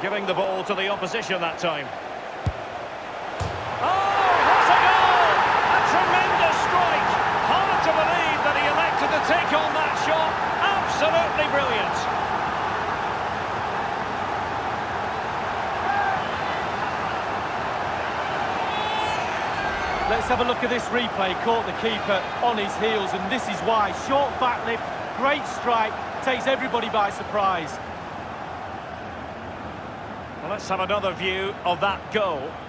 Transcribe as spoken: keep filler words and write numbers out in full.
Giving the ball to the opposition that time. Oh, what a goal! A tremendous strike! Hard to believe that he elected to take on that shot. Absolutely brilliant. Let's have a look at this replay. Caught the keeper on his heels, and this is why. Short back lift, great strike, takes everybody by surprise. Well, let's have another view of that goal.